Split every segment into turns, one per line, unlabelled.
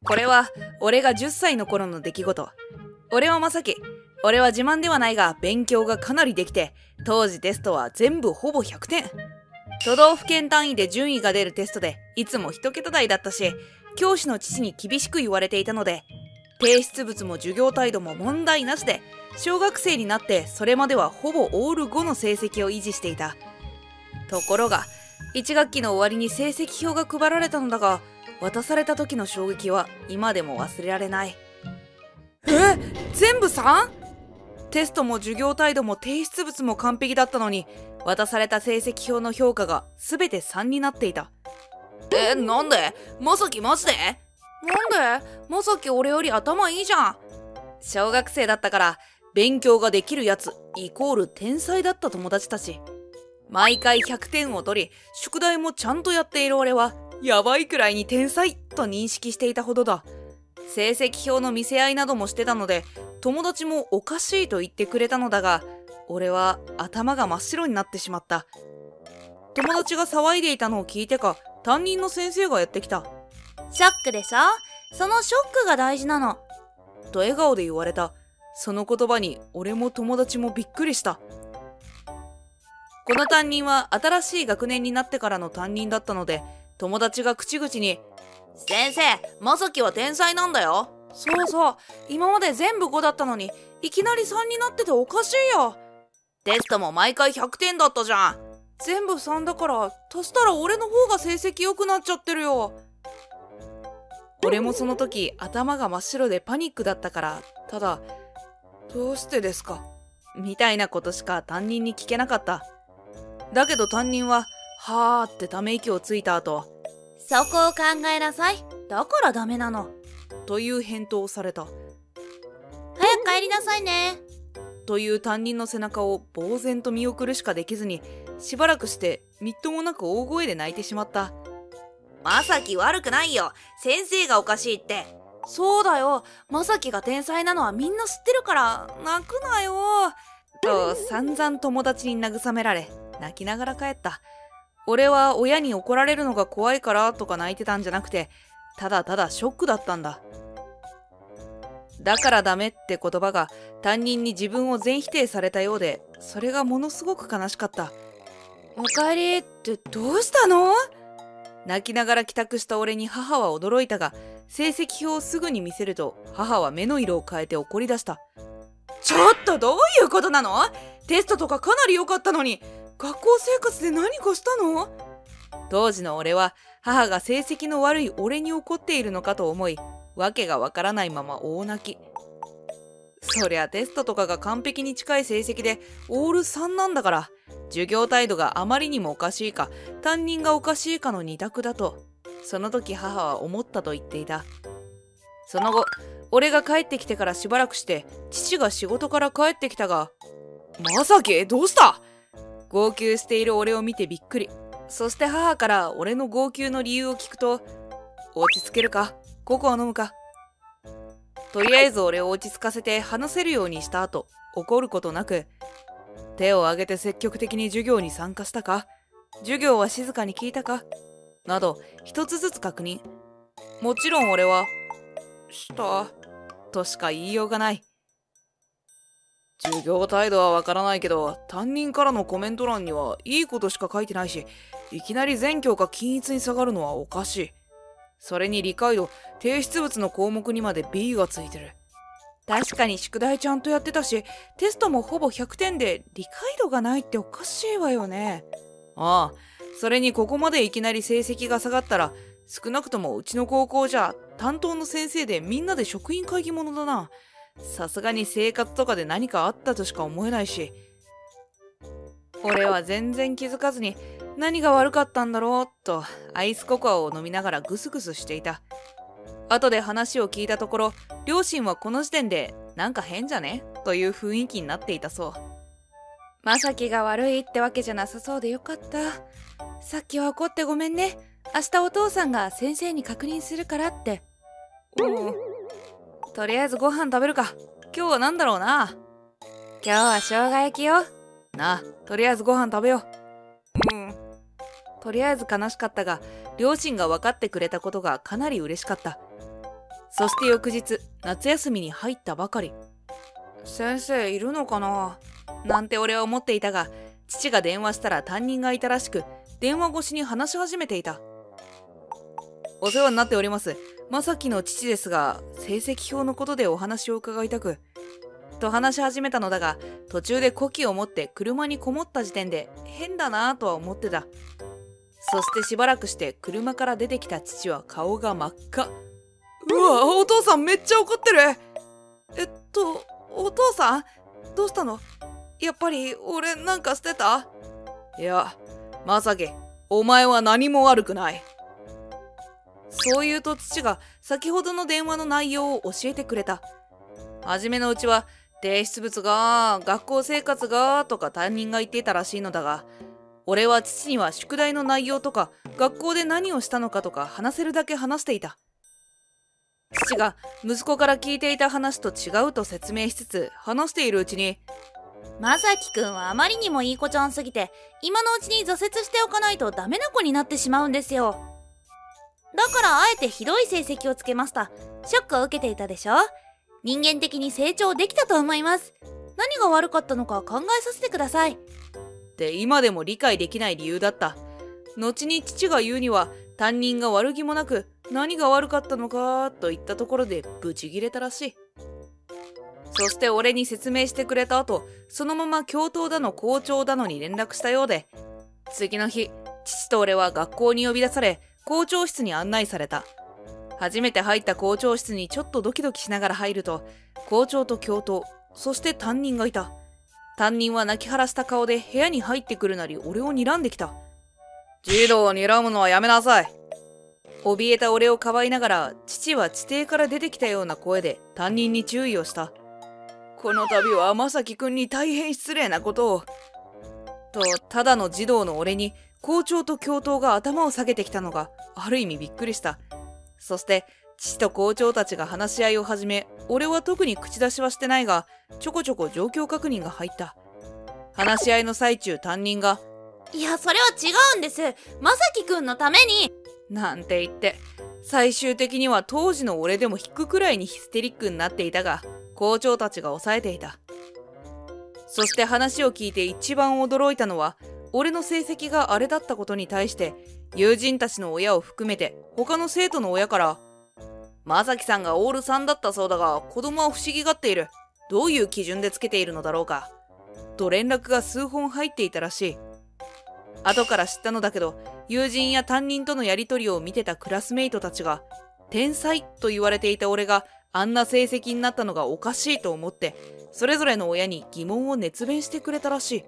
これは俺が10歳の頃の出来事。俺はまさき。俺は自慢ではないが勉強がかなりできて、当時テストは全部ほぼ100点。都道府県単位で順位が出るテストでいつも1桁台だったし、教師の父に厳しく言われていたので、提出物も授業態度も問題なしで、小学生になってそれまではほぼオール5の成績を維持していた。ところが、1学期の終わりに成績表が配られたのだが、渡された時の衝撃は今でも忘れられない。全部 3？ テストも授業態度も提出物も完璧だったのに、渡された成績表の評価が全て3になっていた。なんで？まさきマジで？なんで？まさき俺より頭いいじゃん。小学生だったから勉強ができるやつイコール天才だった友達たち。毎回100点を取り、宿題もちゃんとやっている俺はやばいくらいに天才と認識していたほどだ。成績表の見せ合いなどもしてたので、友達もおかしいと言ってくれたのだが、俺は頭が真っ白になってしまった。友達が騒いでいたのを聞いてか、担任の先生がやってきた。
ショックでしょ？そのショックが大事なの。
と笑顔で言われた。その言葉に俺も友達もびっくりした。この担任は新しい学年になってからの担任だったので、友達が口々に、先生、まさきは天才なんだよ。そうそう、今まで全部5だったのに、いきなり3になってておかしいよ。テストも毎回100点だったじゃん。全部3だから、足したら俺の方が成績良くなっちゃってるよ。俺もその時、頭が真っ白でパニックだったから、ただ、どうしてですか？みたいなことしか担任に聞けなかった。だけど担任は、はーってため息をついた後、
そこを考えなさい。だからダメなの。
という返答をされた。
早く帰りなさいね。
という担任の背中を呆然と見送るしかできずに、しばらくしてみっともなく大声で泣いてしまった。まさき悪くないよ。先生がおかしいって。そうだよ。まさきが天才なのはみんな知ってるから、泣くなよ。と散々友達に慰められ、泣きながら帰った。俺は親に怒られるのが怖いからとか泣いてたんじゃなくて、ただただショックだったんだ。だからダメって言葉が担任に自分を全否定されたようで、それがものすごく悲しかった。おかえりってどうしたの？泣きながら帰宅した俺に母は驚いたが、成績表をすぐに見せると母は目の色を変えて怒り出した。ちょっとどういうことなの？テストとかかなり良かったのに、学校生活で何かしたの？当時の俺は母が成績の悪い俺に怒っているのかと思い、わけがわからないまま大泣き。そりゃテストとかが完璧に近い成績でオール3なんだから、授業態度があまりにもおかしいか担任がおかしいかの二択だと、その時母は思ったと言っていた。その後俺が帰ってきてからしばらくして父が仕事から帰ってきたが、まさきどうした？号泣している俺を見てびっくり。そして母から俺の号泣の理由を聞くと、落ち着けるか？ココア飲むか？とりあえず俺を落ち着かせて話せるようにした後、怒ることなく、手を挙げて積極的に授業に参加したか？授業は静かに聞いたか？など一つずつ確認。もちろん俺は、したとしか言いようがない。授業態度はわからないけど、担任からのコメント欄にはいいことしか書いてないし、いきなり全教科均一に下がるのはおかしい。それに理解度、提出物の項目にまで B がついてる。確かに宿題ちゃんとやってたし、テストもほぼ100点で理解度がないっておかしいわよね。ああ、それにここまでいきなり成績が下がったら、少なくともうちの高校じゃ担当の先生でみんなで職員会議者だな。さすがに生活とかで何かあったとしか思えないし。俺は全然気づかずに何が悪かったんだろうとアイスココアを飲みながらグスグスしていた。後で話を聞いたところ、両親はこの時点でなんか変じゃねという雰囲気になっていたそう。まさきが悪いってわけじゃなさそうでよかった。さっきは怒ってごめんね。明日お父さんが先生に確認するからって。とりあえずご飯食べるか。今日は何だろうな。今日は生姜焼きよ。なあ、とりあえずご飯食べよう。とりあえず悲しかったが、両親が分かってくれたことがかなり嬉しかった。 そして翌日、夏休みに入ったばかり。先生いるのかななんて俺は思っていたが、父が電話したら担任がいたらしく、電話越しに話し始めていた。お世話になっております。正樹の父ですが、成績表のことでお話を伺いたく。と話し始めたのだが、途中で呼気を持って車にこもった時点で変だなぁとは思ってた。そしてしばらくして車から出てきた父は顔が真っ赤。うわ、お父さんめっちゃ怒ってる。お父さんどうしたの？やっぱり俺なんかしてた？いや、正樹、お前は何も悪くない。そう言うと父が先ほどの電話の内容を教えてくれた。初めのうちは提出物が、学校生活がとか担任が言っていたらしいのだが、俺は父には宿題の内容とか学校で何をしたのかとか話せるだけ話していた。父が息子から聞いていた話と違うと説明しつつ話しているうちに、
正樹くんはあまりにもいい子ちゃんすぎて、今のうちに挫折しておかないとダメな子になってしまうんですよ。だからあえてひどい成績をつけました。ショックを受けていたでしょ。人間的に成長できたと思います。何が悪かったのか考えさせてください。
って今でも理解できない理由だった。後に父が言うには、担任が悪気もなく何が悪かったのかと言ったところでブチギレたらしい。そして俺に説明してくれた後、そのまま教頭だの校長だのに連絡したようで、次の日、父と俺は学校に呼び出され、校長室に案内された。初めて入った校長室にちょっとドキドキしながら入ると、校長と教頭、そして担任がいた。担任は泣き晴らした顔で部屋に入ってくるなり俺を睨んできた。児童を睨むのはやめなさい。怯えた俺をかばいながら、父は地底から出てきたような声で担任に注意をした。この度は正樹くんに大変失礼なことを。と、ただの児童の俺に校長と教頭が頭を下げてきたのがある意味びっくりした。そして父と校長たちが話し合いを始め、俺は特に口出しはしてないが、ちょこちょこ状況確認が入った。話し合いの最中、担任が、
いや、それは違うんです。正樹くんのために。
なんて言って、最終的には当時の俺でも引くくらいにヒステリックになっていたが、校長たちが抑えていた。そして話を聞いて一番驚いたのは、俺の成績があれだったことに対して、友人たちの親を含めて他の生徒の親から、正樹さんがオール3だったそうだが、子供は不思議がっている。どういう基準でつけているのだろうか。と連絡が数本入っていたらしい。後から知ったのだけど、友人や担任とのやりとりを見てたクラスメイトたちが、天才と言われていた俺があんな成績になったのがおかしいと思って、それぞれの親に疑問を熱弁してくれたらしい。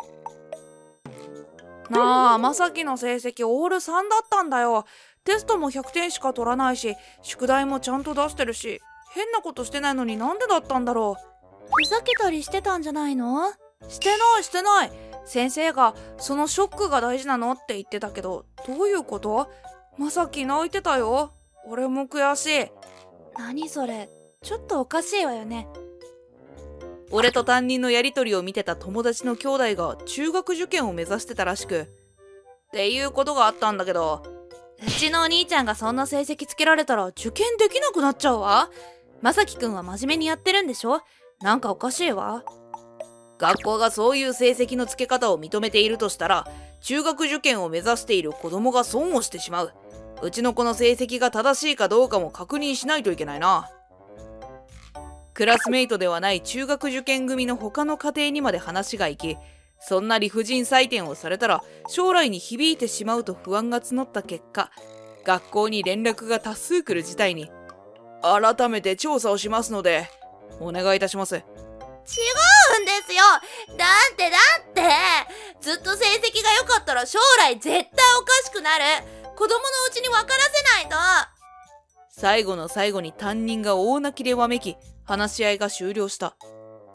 なあ、正樹の成績オール3だったんだよ。テストも100点しか取らないし、宿題もちゃんと出してるし、変なことしてないのになんでだったんだろう。
ふざけたりしてたんじゃないの？
してない。先生がそのショックが大事なのって言ってたけど、どういうこと？正樹泣いてたよ。俺も悔しい。
何それ、ちょっとおかしいわよね。
俺と担任のやりとりを見てた友達の兄弟が中学受験を目指してたらしく、っていうことがあったんだけど、
うちのお兄ちゃんがそんな成績つけられたら受験できなくなっちゃうわ。正樹くんは真面目にやってるんでしょ？なんかおかしいわ。
学校がそういう成績のつけ方を認めているとしたら、中学受験を目指している子供が損をしてしまう。うちの子の成績が正しいかどうかも確認しないといけないな。クラスメイトではない中学受験組の他の家庭にまで話が行き、そんな理不尽採点をされたら将来に響いてしまうと不安が募った結果、学校に連絡が多数来る事態に、改めて調査をしますのでお願いいたします。
違うんですよ。だってずっと成績が良かったら将来絶対おかしくなる。子供のうちに分からせないと。
最後の最後に担任が大泣きでわめき、話し合いが終了した。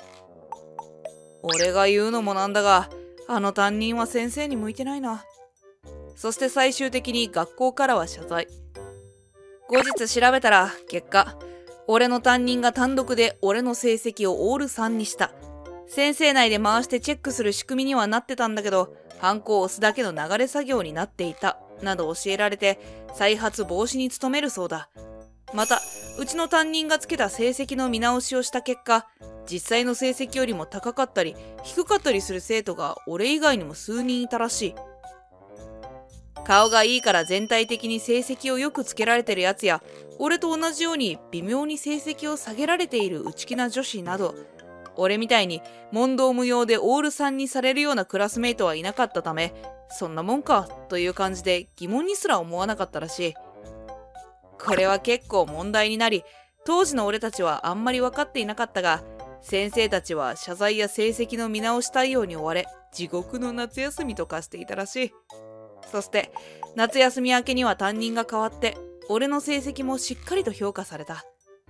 俺が言うのもなんだが、あの担任は先生に向いてないな。そして最終的に学校からは謝罪。後日調べたら結果、俺の担任が単独で俺の成績をオール3にした。先生内で回してチェックする仕組みにはなってたんだけど、ハンコを押すだけの流れ作業になっていた、など教えられて、再発防止に努めるそうだ。 またうちの担任がつけた成績の見直しをした結果、実際の成績よりも高かったり低かったりする生徒が俺以外にも数人いたらしい。顔がいいから全体的に成績をよくつけられてるやつや、俺と同じように微妙に成績を下げられている内気な女子など、俺みたいに問答無用でオール3にされるようなクラスメイトはいなかったため、そんなもんかという感じで疑問にすら思わなかったらしい。これは結構問題になり、当時の俺たちはあんまり分かっていなかったが、先生たちは謝罪や成績の見直し対応に追われ、地獄の夏休みと化していたらしい。そして夏休み明けには担任が変わって、俺の成績もしっかりと評価された。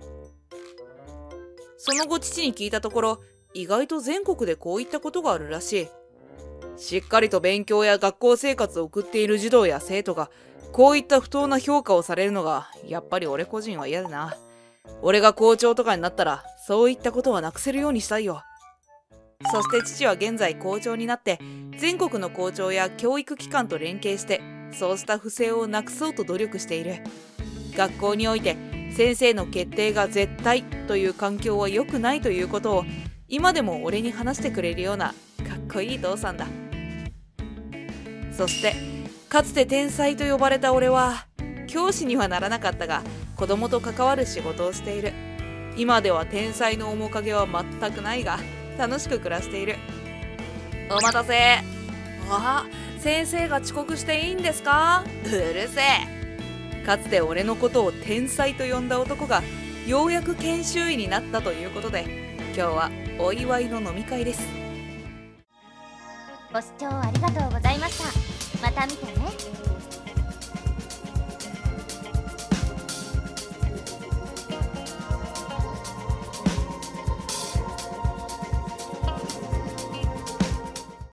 その後父に聞いたところ、意外と全国でこういったことがあるらしい。しっかりと勉強や学校生活を送っている児童や生徒がこういった不当な評価をされるのがやっぱり俺個人は嫌だな。俺が校長とかになったらそういったことはなくせるようにしたいよ。そして父は現在校長になって全国の校長や教育機関と連携してそうした不正をなくそうと努力している。学校において先生の決定が絶対という環境は良くないということを今でも俺に話してくれるようなかっこいい父さんだ。そしてかつて天才と呼ばれた俺は教師にはならなかったが子供と関わる仕事をしている。今では天才の面影は全くないが楽しく暮らしている。お待たせ。あ、先生が遅刻していいんですか？うるせえ。かつて俺のことを天才と呼んだ男がようやく研修医になったということで、今日はお祝いの飲み会です。
ご視聴ありがとうございました。また見てね。